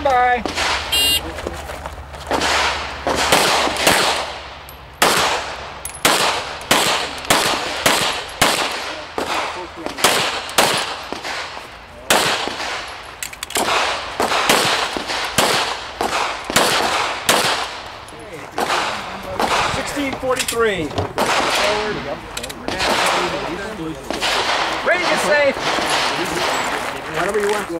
Stand by. .43. Forward. Ready to safe. Whatever you want.